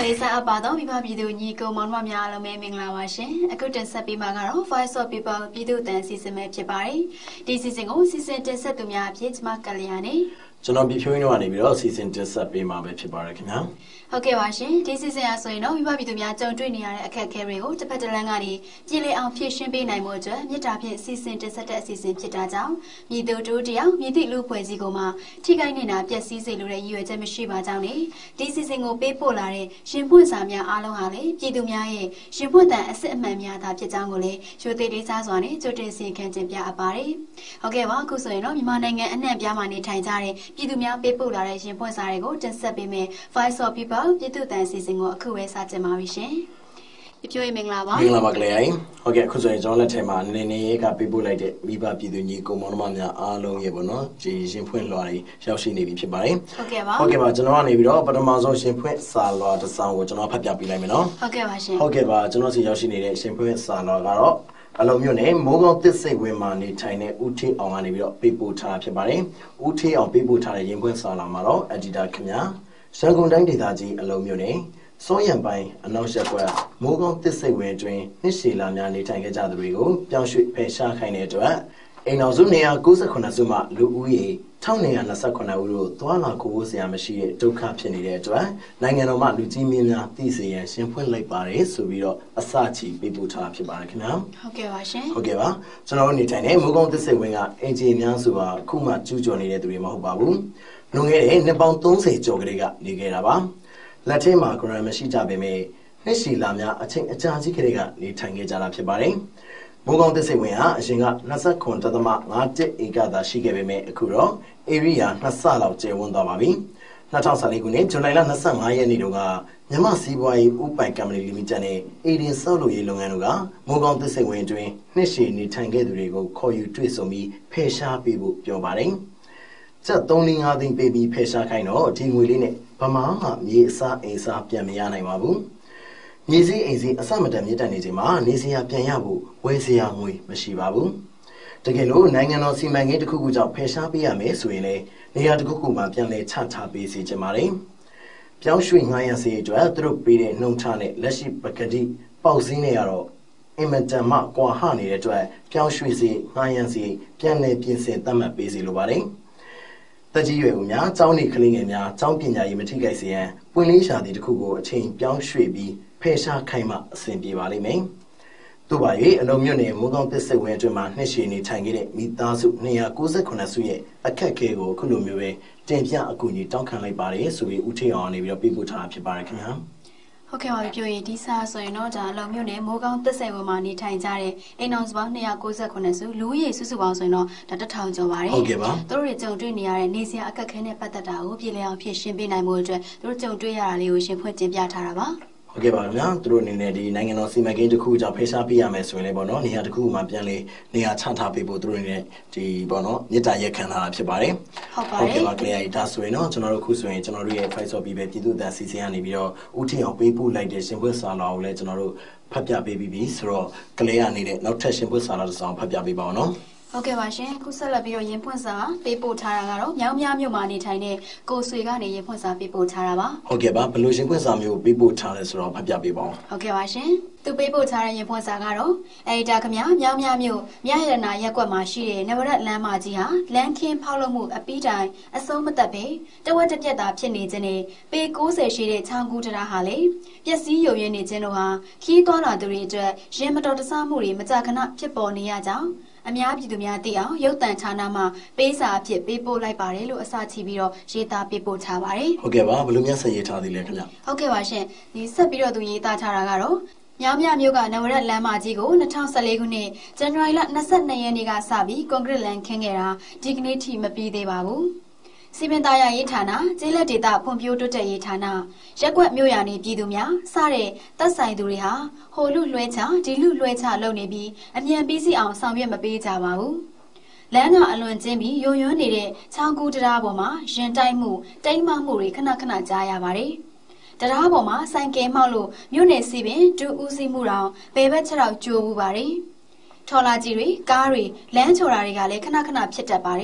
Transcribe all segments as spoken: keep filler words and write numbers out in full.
Lisa Abado, Viva Bidu, Nico, Monmamia, Mingla Washin, a good and Sapi Magaro, five saw people, Bidu, and Sissim Chipari. This is an old season to set to me up, Piet Macaliani. So not be few one, we all season to Sapi Mabe Chipari. Okay, Washin, this is a so you know, Viva Bidu, Junior, a carrio, to Petalangari, Gilly on Fishin Bay Naimoja, Yetapi, season to set a season Chitazam, Mido Dodia, Midi Lupo Zigoma, Tiganina, Jessis, Lure, you at Mishiba Downy. This is an old Polare, Shimpu Samia Alohale, Pidumia, Shimputa, Asset Mamia, Tapitangole, should they desazone, to Jesse Kentipia Apari. Okay, Waku so you know, Mananga and Nabiamani Taitari, Pidumia, Pepolare, Shimpu Sarego, just Sabime, five saw people. Pitu dances in what Kuwe Satamarishe. If you aiming lava, Mingla okay, because I don't let him and any people like it. Viva Pidu Nico Monomania, Alo Yebono, Jim Point Lori, shall she need Chibai? Okay, okay, but Janoni, but a Mazo Shimpuet Salo, the sound which not Papi Lamino. Okay, okay, but Janosi Yoshi needed Shimpuet Salo. Allow your name, Mogo this say women, tiny Uti on any people type Chibai, Uti on people type Yimpuet Salamaro, Adida Kenya. Shangun Daji allow mune, so yan by a no shakwa, Mogon this say we're doing, Nishila Nani Tangaja the Rigo, Yanshu Pesha Kaine to her. A Nazunia Gusa Konazuma, Lui, Tony and Nasakona Uru, Tuana Kusia Mashi, two caption it to her, Nanganoma Lutimina, this year, Simple like Paris, so we are Asachi, people tap Barakana. Okay, Washin. Okay, so now only ten, Mogon this say winger, A J Nansua, Kuma, Jujoni at the Rimo Babu. Nungere, Nebon Tonse Jogrega, Nigeraba. Latema Gramashita Beme, Nishi Lamia, a chink a chancy Kerega, Nitange Jala Pibari. Mogon the same way, Shinga, Nasa Conta the Mark, Nate, Igada, she gave me a Kuro, Area, Nasala, J. Wondababi. Natasa Ligune, Jonala Nasanga, Niduga, Yamasi Boy, Upai Kamini Limitane, Aidin Solo Yelonganuga, Mogon the same way doing, Nishi, Nitange Rigo, call you Twisomi, Pesha Bibu, Jobaring. Don't having baby Pesha Kaino, Ting Willine, Pama, Yesa, Asa, Piamiana Mabu. Nizi easy, a summertime Yatanizima, Nizia Pianabu, Wesia Mui, Mashibabu. Tegelo, Nangano si Mangate Kukuja Pesha Piame, Swine, near the Kukuma Piane Tata Bisi Jamari. Piao Swing I say to Altro Bide, no tane, Leshi Bacadi, Pausinearo, Imentama, Guahani, to a Piao Swizi, Nyansi, Piane Pinse, Tama Bisi Lubari. The Gionia, Tony Klingia, Tompina, Imitigasia, Wilisha did Kugo, a chain, Young Shrebi, Pesha Kaima, Saint Bivali Main. Dubai, a Lomune, Mugon Pessa went to Manishini Tangine, Mitasu, Nia Guza Konasuye, a Kakego, Kulumue, Tempia Akuni, Duncan Libari, so we Uti on if your people type Barakam. Okay, I'll do it. This is so you know that Lomune, Mogon the same money times are a nose one near Goza Konasu, Louis Susu so you know that the town of Wari. Okay, the Rizzo Junior and Nisia Akakane Patata, Upila, Pishin Bina Moja, the Rizzo Junior, Lucian Point in Yataraba. Okay, but now through Nedi, Nangano Simagin to Kuja, Pesha Piames, Bono, near the Kuma Piali, near Tanta people through the Bono, Yeta can have Pibari. Okay, okay, that's way no, General Kusu, General Fights of Bibi to do that Siciani video, Uti of people like the simple sala, General Papia baby, so Kalea needed no simple salad song, Papia Bibono. Okay, Washin, Kusala Biro Yimponsa, people Taragaro, Yam Yam Yumani Tine, Go Suigani Yimponsa, people Taraba. Okay, but pollution was some you people Taras or Papia Bibo. Okay, Washin, two people Tara Yimponsa Garo, A Dakamia, Yam Yam Yu, Yayana Yakwamashi, never at Lamazia, Lankin Palomu, a Pidai, a Somatape, the water Jetta Pinizene, Big Goose Shade, Tangu to the Hale, Yasi Yoni Genoa, Key Donna the Reader, Jemato Samuri, Mazakana, Chiponiata. Amiabi to Miatia, Yotan Tanama, Besa, people like Barelo, Asatibiro, Sheta, people Tawari. Okay, well, Blumia say it are the letter. Okay, Washin, the Sabiro do Yeta Taragaro. Yamia Yoga never at Lama Digo, Natan Salegune, General Nasat Nayaniga Sabi, Congrelan Kangera, Dignity Mapi de Babu. Sibendaya Yetana, Zela Dita, Pomputo Yetana, Jacquet Muyani, Bidumia, Sare, Tasai Duriha, Holu Lueta, Dilu Lueta Lonebi, and Yan busy on Samia Mabita Babu. Lana alone Zimbi, Yo Nede, Tangu Draboma, Gentai Mu, Daima Muri, Kanakana Jayabari. Daraboma, Sanke Malu, Mune Sibin, Du Uzi Murao, Bebetra Ju Bari. Tola Jiri, Gari, Lantorari Gale, Kanakana Pitabari.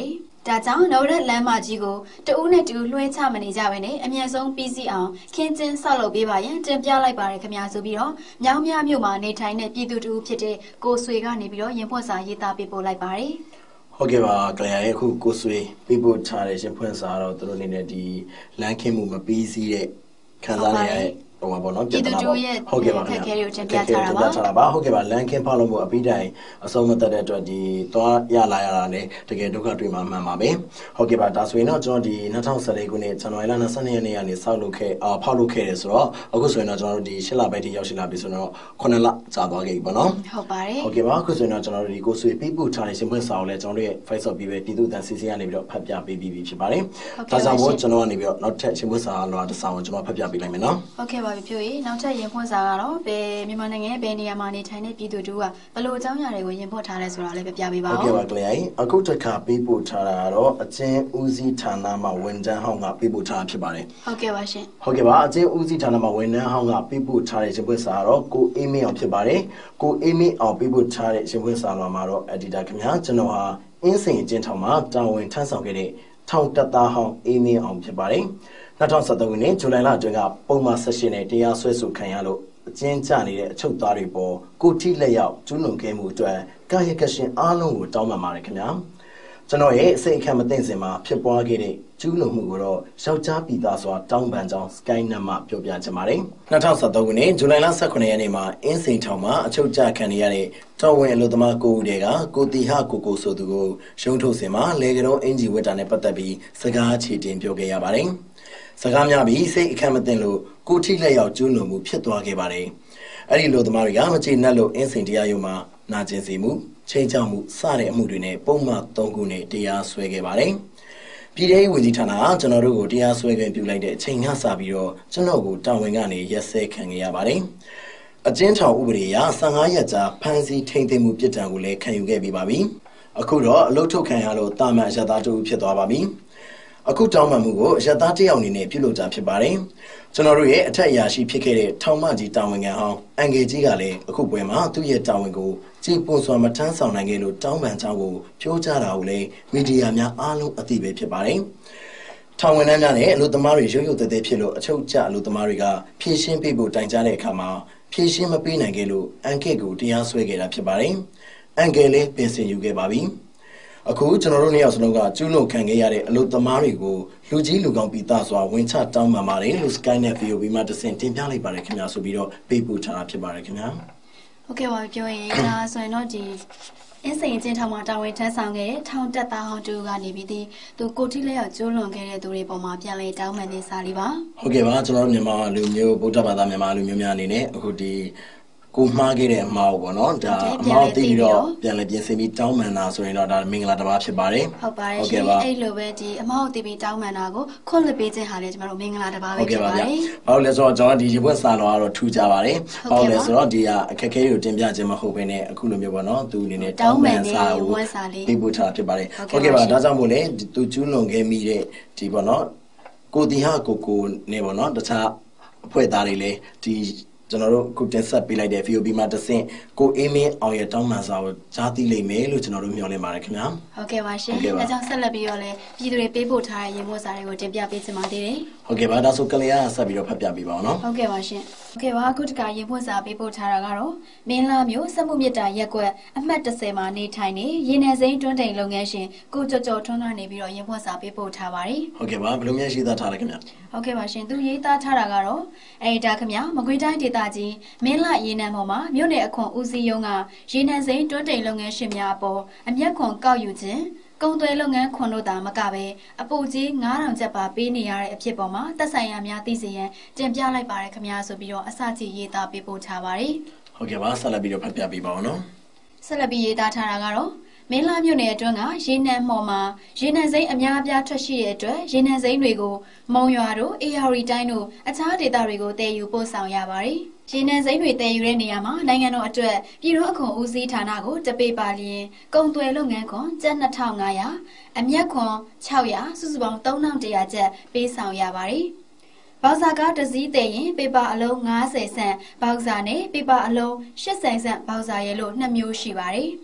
ဒါကြောင့်နောက်တဲ့လမ်းမကြီးကိုတဦးနဲ့တူလွှဲချမနေကြဘဲနဲ့အမြန်ဆုံးပြီးစီးအောင်ခင်းကျင်းဆောက်လုပ်ပေးပါရန်တင်ပြလိုက်ပါတယ်ခင်ဗျာဆိုပြီးတော့မြောင်းမြမြို့မှာနေထိုင်တဲ့ပြည်သူတူဖြစ်တဲ့ကိုဆွေကနေပြီးတော့ရင်ဖွင့်စာရေးသားပေးပို့လိုက်ပါတယ်ဟုတ်ကဲ့ပါကလျာရဲ့အခုကိုဆွေပေးပို့ထားတဲ့ရင်ဖွင့်စာတော့သူတို့အနေနဲ့ဒီလမ်းခင်းမှုမပြီးစီးတဲ့ခံစားရတဲ့ဟိုပါဘောနော်ပြည်သူတို့ရဲ့ဟုတ်ကဲ့ပါခင်ဗျာခက်ခဲတွေကိုတင်ပြထားတာပါတင်ပြထားတာပါဟုတ်ကဲ့ပါလမ်းခင်းဖောက်လို့မို့အပိတိုင်အဆုံးမသက်တဲ့အတွက်ဒီသွားရလာရတာနဲ့တကယ်ဒုက္ခတွေ့မှာမှန်ပါပဲဟုတ်ကဲ့ပါဒါဆိုရင်တော့ကျွန်တော်ဒီ၂၀၁၄ခုနှစ်ဇန်နဝါရီလ၂၂ရက်နေ့ကနေစောက်လုပ်ခဲ့အာဖောက်လုပ်ခဲ့တယ်ဆိုတော့အခုဆိုရင်တော့ကျွန်တော်တို့ဒီ၈လပိုင်းထိရောက်ရှိလာပြီဆိုတော့ခုနှစ်လကြာသွားခဲ့ပြီပေါ့နော်ဟုတ်ပါတယ်ဟုတ်ကဲ့ပါအခုဆိုရင်တော့ကျွန်တော်တို့ဒီကိုဆွေပေးပို့ထားတဲ့ရှင်ဖွင့်စာကိုလည်းကျွန်တော်တို့ရဲ့ Facebook ပြီးပဲပြည်သူ့အသံစီစီကနေပြီးတော့ဖတ်ပြပေးပြီးဖြစ်ပါတယ်ဒါကြောင့်မို့ကျွန်တော်ကနေပြီးတော့နောက်ထပ်ရှင်ဖွင့်စာလောတစ်စာကိုကျွန်တော်ဖတ်ပြပေးလိုက်မယ်နော်ဟုတ်ကဲ့ပါပြီဖြိုးရေနောက်ထပ်ရင်ဖွင့်စာကတော့ဘယ်မြန်မာနိုင်ငံရဲ့ဘယ်နေရာမှာနေထိုင်တဲ့ပြည်သူတို့ကဘလို့အကြောင်းအရာတွေကိုရင်ဖွင့်ထားလဲဆိုတာလည်းပြပြပေးပါဦးဟုတ်ကဲ့ပါကလေးအခုတစ်ခါပေးပို့ထားတာကတော့အချင်းဦးစီးဌာနမှာဝန်ထမ်းဟောင်းကပေးပို့ထားတာဖြစ်ပါတယ်ဟုတ်ကဲ့ပါရှင်ဟုတ်ကဲ့ပါအချင်းဦးစီးဌာနမှာဝန်ထမ်းဟောင်းကပေးပို့ထားတဲ့ရှင်ဖွင့်စာကတော့ကိုအေးမင်းအောင်ဖြစ်ပါတယ်ကိုအေးမင်းအောင်ပေးပို့ထားတဲ့ရှင်ဖွင့်စာမှာတော့ editor ခင်ဗျာကျွန်တော်ဟာအင်းစိန်အကျဉ်းထောင်မှာတာဝန်ထမ်းဆောင်ခဲ့တဲ့ထောင်တပ်သားဟောင်းအေးမင်းအောင်ဖြစ်ပါတယ်၂၀၁၃ခုနှစ်ဇူလိုင်လအတွင်းကပုံမှန်၁၈နဲ့တရားစွဲဆိုခံရလို့အကျဉ်းချနေတဲ့အချုပ်သားတွေပေါ်ကိုထိလက်ရောက်ကျူးလွန်ခဲ့မှုအတွက်ကာယကရှင်အားလုံးကိုတောင်းပန်ပါတယ်ခင်ဗျာကျွန်တော်ရဲ့အစိတ်အခမ်းမသိစင်မှာဖြစ်ပွားခဲ့တဲ့ကျူးလွန်မှုကိုတော့ယောက်ျားပြည်သားစွာတောင်းပန်ကြောင်း Sky နံမှာပြောပြချင်ပါတယ်၂၀၁၃ခုနှစ်ဇူလိုင်လ၁၈ရက်နေ့မှာအင်းစိန်ထောင်မှာအချုပ်ကျခံနေရတဲ့တော်ဝင်အလို့သမားကိုဦးတွေကကိုတီဟကိုကိုဆိုသူကိုရုံးထုတ်စင်မှာလေကတော်အင်ဂျီဝတ်တာနဲ့ပတ်သက်ပြီးစကားချေတင်ပြောခဲ့ရပါတယ်စကားများပြီးစိတ်အခမ်းမသိလို့ကိုထိလက်ရောက်ကျူးလွန်မှုဖြစ်သွားခဲ့ပါတယ်အဲ့ဒီလိုသမားတွေကမချေနှက်လို့အင်းစိန်တရားရုံးမှာနာကျင်စီမှုချိန်ချောက်မှုစတဲ့အမှုတွေနဲ့ပုံမှန်၃ခုနဲ့တရားစွဲခဲ့ပါတယ်ပြည်ထောင်စုဝန်ကြီးဌာနကကျွန်တော်တို့ကိုတရားစွဲခွင့်ပြုလိုက်တဲ့အချိန်ကစပြီးတော့ကျွန်တော်ကိုတာဝန်ကနေရက်စဲခံခဲ့ရပါတယ်အကျဉ်းထောင်ဥပဒေအရ၁၅ရက်ကြာဖမ်းဆီးထိန်းသိမ်းမှုပြစ်ဒဏ်ကိုလည်းခံယူခဲ့ပြီးပါပြီအခုတော့အလုပ်ထုတ်ခံရလို့တာမန်အရသားတူဖြစ်သွားပါပြီအခုတောင်းပန်မှုကိုအရသားတယောက်အနေနဲ့ပြုလုပ်တာဖြစ်ပါတယ်ကျွန်တော်တို့ရဲ့အထက်အရာရှိဖြစ်ခဲ့တဲ့ထောင်မကြီးတာဝန်ခံအောင်အန်ဂေကြီးကလည်းအခုပွဲမှာသူ့ရဲ့တာဝန်ကိုကြည်ပွန်စွာမထမ်းဆောင်နိုင်ခဲ့လို့တောင်းပန်ကြောင်းကိုပြောကြားတာကိုလည်းမီဒီယာများအားလုံးအသိပဲဖြစ်ပါတယ်ထောင်ဝန်ထမ်းများနဲ့အလို့သမားတွေရုပ်ရုပ်သေးသေးဖြစ်လို့အချုပ်ကျအလို့သမားတွေကဖြည့်ရှင်းပေးဖို့တိုင်ကြားတဲ့အခါမှာဖြည့်ရှင်းမပေးနိုင်ခဲ့လို့အန်ကက်ကိုတရားစွဲခဲ့တာဖြစ်ပါတယ်အန်ကယ်လည်းပြင်ဆင်ယူခဲ့ပါပြီအခုကျွန်တော်တို့နှစ်ယောက်စလုံးကကျူးလွန်ခံခဲ့ရတဲ့အလို့သမားတွေကိုလူကြီးလူကောင်းပြီးသားစွာဝင်ချတောင်းပန်ပါတယ်လို့ Sky နဲ့ ဗီ အို ဘီ မှာတဆင့်တင်ပြလိုက်ပါတယ်ခင်ဗျာဆိုပြီးတော့ပေးပို့ထားတာဖြစ်ပါတယ်ခင်ဗျာဟုတ်ကဲ့ပါပြောရင်ဒါဆိုရင်တော့ဒီအင်းစိန်အကျဉ်းထောင်မှာတာဝန်ထမ်းဆောင်ခဲ့တဲ့ထောင်တက်သားဟောင်းတူကနေပြီးဒီသူကိုထိလက်ရောက်ကျူးလွန်ခဲ့တဲ့သူတွေပေါ်မှာပြန်လဲတောင်းပန်နေစားလေးပါဟုတ်ကဲ့ပါကျွန်တော်တို့မြန်မာလူမျိုးဗုဒ္ဓဘာသာမြန်မာလူမျိုးများအနေနဲ့အခုဒီကိုမှားခဲ့တဲ့အမှားပေါ့နော်ဒါအမှားသိပြီးတော့ပြန်လဲပြင်ဆင်ပြီးတောင်းပန်တာဆိုရင်တော့ဒါမင်္ဂလာတစ်ပါးဖြစ်ပါတယ်ဟုတ်ပါတယ်ရှင်အဲ့လိုပဲဒီအမှားသိပြီးတောင်းပန်တာကိုခွင့်လွှတ်ပေးခြင်းဟာလည်းကျွန်တော်တို့မင်္ဂလာတစ်ပါးပဲဖြစ်ပါတယ်ဟုတ်လဲဆိုတော့ကျွန်တော်ဒီရေပွက်စာလောကတော့ထူကြပါတယ်ဟုတ်လဲဆိုတော့ဒီကအခက်အခဲတွေကိုတင်ပြခြင်းမဟုတ်ဘဲနဲ့အခုလိုမျိုးပေါ့နော်သူအနေနဲ့တောင်းပန်စာကိုပေးပို့ထားဖြစ်ပါတယ်ဟုတ်ကဲ့ပါဒါကြောင့်မို့လဲသူကျူးလွန်ခဲ့မိတဲ့ဒီပေါ့နော်ကိုတီဟာကိုကိုနေပေါ့နော်တခြားအဖွဲ့သားတွေလည်းဒီကျွန်တော်တို့အခုတင်ဆက်ပေးလိုက်တဲ့ ဗီ အို ဘီ မှာတဆင့်ကိုအေးမင်းအောင်ရဲ့တောင်းပန်စာကိုကြားသိလိမ့်မယ်လို့ကျွန်တော်တို့မျှော်လင့်ပါတယ်ခင်ဗျာဟုတ်ကဲ့ပါရှင်ဒါကြောင့်ဆက်လက်ပြီးတော့လည်းပြည်သူတွေပေးပို့ထားတဲ့ရေမို့စာတွေကိုတင်ပြပေးချင်ပါသေးတယ်ဟုတ်ကဲ့ပါဒါဆိုကလေးအားဆက်ပြီးတော့ဖတ်ပြပေးပါအောင်နော်ဟုတ်ကဲ့ပါရှင်ဟုတ်ကဲ့ပါအခုတခါရေမို့စာပေးပို့ထားတာကတော့မင်းလာမျိုးစက်မှုမြစ်တာရက်ကွက်အမှတ်၁၀မှာနေထိုင်နေရေနယ်စိမ်းတွန်းတိန်လုပ်ငန်းရှင်ကိုကျော်ကျော်ထွန်းကနေပြီးတော့ရေမို့စာပေးပို့ထားပါတယ်ဟုတ်ကဲ့ပါဘယ်လိုများရှိသားထားလဲခင်ဗျာဟုတ်ကဲ့ပါရှင်သူရေးသားထားတာကတော့အဲ့ဒါခင်ဗျာမကွေးတိုင်းဒေသကြီးမင်းလာရေနံပေါ်မှာမြို့နယ်အခွန်ဦးစီးရုံးကရေနံစိမ်းတွန်းတိန်လုပ်ငန်းရှင်များအပေါ်အမျက်ခွန်ကောက်ယူခြင်းကုန်သွယ်လုပ်ငန်းခွန်တို့သာမကပဲအပူကြီးငါးထောင်ကျပ်ပါပေးနေရတဲ့အဖြစ်ပေါ်မှာသက်ဆိုင်ရာများသိစေရန်တင်ပြလိုက်ပါရခင်ဗျာဆိုပြီးတော့အစကြီးရေးသားပေးပို့ထားပါတယ်ဟုတ်ကဲ့ပါဆက်လက်ပြီးတော့ဖတ်ပြပေးပါအောင်နော်ဆက်လက်ပြီးရေးသားထားတာကတော့မင်းလာမြို့နယ်အတွင်းကရေနံမှော်မှာရေနံစိမ်းအများအပြားထွက်ရှိတဲ့အတွက်ရေနံစိမ်းတွေကိုမုံရွာတို့အေယာရီတိုင်းတို့အခြားဒေသတွေကိုတည်ယူပို့ဆောင်ရပါတယ်။ရေနံစိမ်းတွေတည်ယူတဲ့နေရာမှာနိုင်ငံတော်အတွက်ပြည်တော်အခွန်ဦးစီးဌာနကိုတပေပါလျင်ကုန်သွယ်လုပ်ငန်းခွန်ကျပ်နှစ်ထောင်ငါးရာအမြတ်ခွန်ခြောက်ရာစုစုပေါင်းသုံးထောင်တစ်ရာကျပ်ပေးဆောင်ရပါတယ်။ဘောက်စာကားတစ်စီးတည်ရင်ပေပါအလုံး၅၀ဆန့်ဘောက်စာနဲ့ပေပါအလုံး၈၀ဆန့်ဘောက်စာရဲလို့နှစ်မျိုးရှိပါတယ်။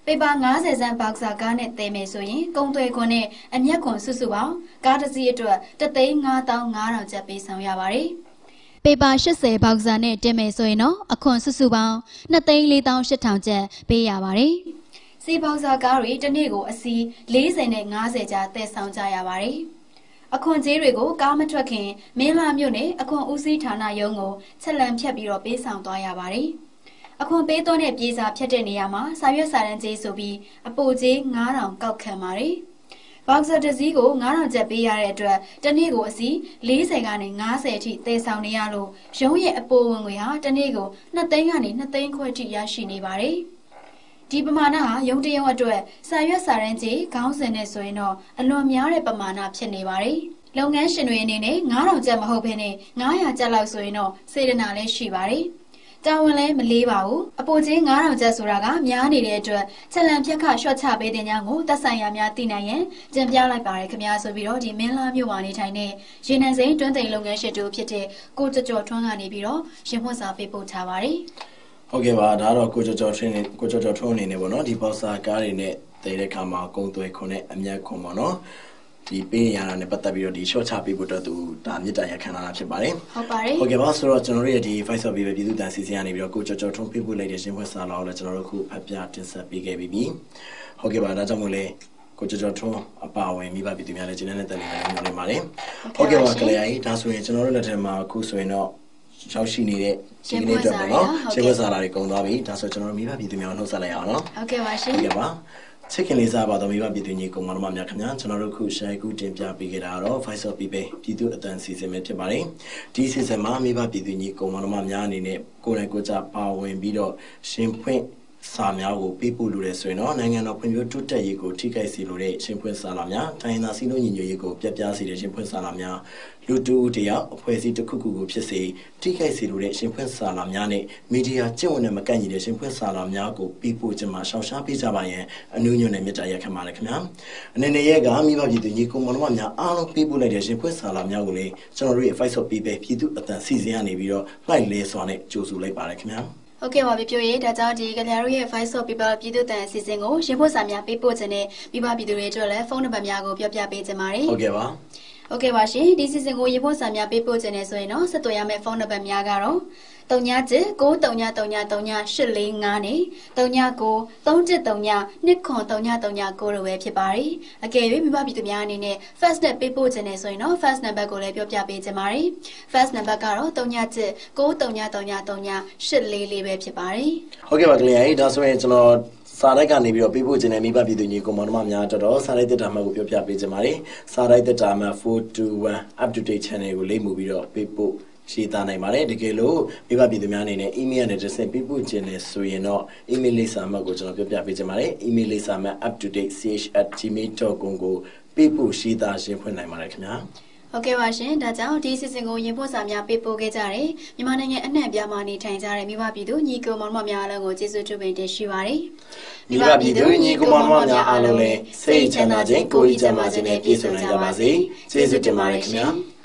ပေပါ၅၀စန်းဘောက်ဆာကားနဲ့တဲမယ်ဆိုရင်ကုန်သွယ်ခွန်နဲ့အမျက်ခွန်စုစုပေါင်းကားတစ်စီးအတွက်တသိန်း၅သောင်း၅ထောင်ကျပ်ပေးဆောင်ရပါတယ်။ပေပါ၈၀ဘောက်ဆာနဲ့တဲမယ်ဆိုရင်တော့အခွန်စုစုပေါင်း၂သိန်း၄သောင်း၈ထောင်ကျပ်ပေးရပါတယ်။စီဘောက်ဆာကားတွေတစ်နေ့ကိုအစီး၄၀နဲ့၅၀ကြားတည်ဆောင်ကြရပါတယ်။အခွန်ကြေးတွေကိုကားမထွက်ခင်မင်းလာမြို့နယ်အခွန်ဦးစီးဌာနရုံးကိုချက်လန်ဖြတ်ပြီးတော့ပေးဆောင်သွားရပါတယ်။အခွန်ပေးသွင်းတဲ့ပြေစာဖြတ်တဲ့နေရာမှာစာရွက်စာတမ်းကြေးဆိုပြီးအပိုကြေး၅ထောင်ကောက်ခံပါတယ်။ဘောက်ဆာတစ်စီးကို၅ထောင်ကျပ်ပေးရတဲ့အတွက်တစ်နေ့ကိုအစီး၄၀ကနေ၅၀အထိတည်ဆောင်နေရလို့ရုံးရဲ့အပိုဝင်ငွေဟာတစ်နေ့ကို၂သိန်းကနေ၂သိန်းခွဲထိရရှိနေပါတယ်။ဒီပမာဏဟာရုံးတရုံအတွက်စာရွက်စာတမ်းကြေးခေါင်းစဉ်နဲ့ဆိုရင်တော့အလွန်များတဲ့ပမာဏဖြစ်နေပါတယ်။လုပ်ငန်းရှင်တွေအနေနဲ့၅ထောင်ကျပ်မဟုတ်ဘဲနဲ့၅ရာကျပ်လောက်ဆိုရင်တော့စေတနာလည်းရှိပါတယ်။တာဝန်လည်းမလေးပါဘူးအပိုကြေး၅ထောင်ကျပ်ဆိုတာကများနေတဲ့အတွက်ချက်လန်ဖြတ်ခရှော့ချပေးတဲ့ညကိုသက်ဆိုင်ရာများသိနိုင်ရင်ကြံပြလိုက်ပါရခင်ဗျာဆိုပြီးတော့ဒီမင်းလာမြို့မှာနေထိုင်တဲ့ရေနံစိမ်းတွန်းသိမ်လုပ်ငန်းရှင်တို့ဖြစ်တဲ့ကိုကျော်ကျော်ထွန်းကနေပြီးတော့ရင်ဖွင့်စာပေးပို့ထားပါတယ်ဟုတ်ကဲ့ပါဒါတော့ကိုကျော်ကျော်ထွန်းနေကိုကျော်ကျော်ထွန်းအနေနဲ့ပေါ့နော်ဒီဘောက်ဆာကားတွေနဲ့တည်တဲ့ခါမှာကုံသွဲခွန်နဲ့အမျက်ခွန်ပေါ့နော်ဒီပေးရတာနဲ့ပတ်သက်ပြီးတော့ဒီ short ချပေးဖို့တော့သူဒါမြစ်တာရခံလာတာဖြစ်ပါတယ်ဟုတ်ပါတယ်ဟုတ်ကဲ့ပါဆိုတော့ကျွန်တော်တို့ရဲ့ဒီ Voice of People ပြည်သူ့တန်စီစဉ်ကနေပြီးတော့ကိုကျော်ကျော်ထွန်းပေးပို့လိုက်တဲ့ရှင်းဖွင့်စာလောက်လည်းကျွန်တော်တို့ခုဖတ်ပြတင်ဆက်ပေးခဲ့ပြီးပြီဟုတ်ကဲ့ပါဒါကြောင့်မို့လဲကိုကျော်ကျော်ထွန်းအပါဝင်မိဘပြည်သူများလည်းကျင်းနေတဲ့တန်လေးလည်းညွှန်နေပါတယ်ဟုတ်ကဲ့ပါကလေးကြီးဒါဆိုရင်ကျွန်တော်တို့လက်ထက်မှာအခုဆိုရင်တော့ရောက်ရှိနေတဲ့ဒီနေ့တော့ပေါ့နော်ရှင်းဖွင့်စာလာတွေကုန်သွားပြီဒါဆိုကျွန်တော်တို့မိဘပြည်သူများနှုတ်ဆက်လိုက်အောင်နော်ဟုတ်ကဲ့ပါရှင်ဟုတ်ကဲ့ပါချစ်ခင်လေးစားပါတော်မိဘပြည်သူညီကောင်မတော်များခင်ဗျာကျွန်တော်တို့ခုရှယ်ကူတင်ပြပေးခဲ့တာတော့ Voice of People ပြည်သူအသံစီစဉ်ပဲဖြစ်ပါတယ်ဒီစီစဉ်မှာမိဘပြည်သူညီကောင်မတော်များအနေနဲ့ကိုယ်တိုင်ကိုယ်ကြပါဝင်ပြီးတော့ရှင်ဖွင့်စာများကိုပေးပို့လို့ရဆိုရင်တော့နိုင်ငံတော်ဖွံ့ဖြိုးတိုးတက်ရေးကိုထိခိုက်စေလိုတဲ့ရှင်ဖွင့်စာလာများတိုင်းသာစီလို့ညီညွတ်ရေးကိုပြပြစေတဲ့ရှင်ဖွင့်စာလာများလူတူတယောက်အဖွဲ့အစည်းတစ်ခုခုကိုဖြစ်စေထိခိုက်စေလိုတဲ့ရှင်ဖွင့်စာလာများနဲ့မီဒီယာကျင့်ဝတ်နဲ့မကန့်ညီတဲ့ရှင်ဖွင့်စာလာများကိုပေးပို့ခြင်းမှာရှောင်ရှားပေးကြပါရန်အနုညွတ်နဲ့မြတ်တာရက်ခံပါတယ်ခင်ဗျာအနေနဲ့ရကမိဘပြည်သူညီကောင်မတော်များအားလုံးပေးပို့လိုက်တဲ့ရှင်ဖွင့်စာလာများကိုလည်းကျွန်တော်တို့ရဲ့ Voice of People ပြည်သူအသံစီစဉ်ကနေပြီးတော့လိုက်လဲစွာနဲ့ကြိုဆိုလိုက်ပါတယ်ခင်ဗျာဟုတ်ကဲ့ပါပြပြရေးဒါကြောင့်ဒီကလျာတို့ရဲ့ Voice of People ပြည်သူ့တန်အစီအစဉ်ကိုရင်ဖို့စာများပေးပို့ခြင်းနဲ့မိဘပြည်သူတွေအတွက်လည်းဖုန်းနံပါတ်များကိုပြောပြပေးကြပါမယ်ဟုတ်ကဲ့ပါဟုတ်ကဲ့ပါရှင်ဒီစီစဉ်ကိုရင်ဖို့စာများပေးပို့ခြင်းနဲ့ဆိုရင်တော့ဆက်သွယ်ရမယ့်ဖုန်းနံပါတ်များကတော့၃ညကျ၉၃ည၃ည၃ည၈၄၅နဲ့၃ညကို၃၁၃ည၂ခွန်၃ည၃ည၉လိုပဲဖြစ်ပါတယ်အကယ်၍မိဘပြည်သူများအနေနဲ့ Fast နဲ့ပေးပို့ခြင်းနဲ့ဆိုရင်တော့ Fast number ကိုလည်းပြောပြပေးကြပါမယ် Fast number ကတော့၃ညကျ၉၃ည၃ည၃ည၈၄၄ပဲဖြစ်ပါတယ်ဟုတ်ကဲ့ပါကလေးရေဒါဆိုရင်ကျွန်တော်စာရိုက်ကနေပြီးတော့ပေးပို့ခြင်းနဲ့မိဘပြည်သူညီကောင်မတော်များတော်တော်စာရိုက်တက်တာမှကိုပြောပြပေးကြပါမယ်စာရိုက်တက်တာမှfour two one up to date channel ကိုလိမ့်မှုပြီးတော့ပေးပို့ရှိသားနိုင်ပါတယ်တကယ်လို့မိဘပြည်သူများအနေနဲ့ email နဲ့တစ်ဆင့်ပေးပို့ခြင်းနဲ့ဆိုရင်တော့ email လိပ်စာမှတ်ကိုကျွန်တော်ပြောပြပေးခြင်းပါတယ် email လိပ်စာမှတ် up to date c h at gmail dot com ကိုပေးပို့ရှိသားရှင်းဖွင့်နိုင်ပါတယ်ခင်ဗျာဟုတ်ကဲ့ပါရှင်ဒါကြောင့်ဒီစီစဉ်ကိုရင်ဖို့စာများပေးပို့ခဲ့ကြတယ်မြန်မာနိုင်ငံအနှံ့အပြားမှာနေထိုင်ကြတဲ့မိဘပြည်သူညီကောင်မောင်နှမများအားလုံးကိုကျေးဇူးတင်ပေးတင်ရှိပါတယ်မိဘပြည်သူညီကောင်မောင်နှမများအားလုံးလည်းစိတ်ချမ်းသာခြင်းကိုယ်ဤချမ်းသာခြင်းနဲ့ပြည့်စုံနိုင်ကြပါစေကျေးဇူးတင်ပါတယ်ခင်ဗျာ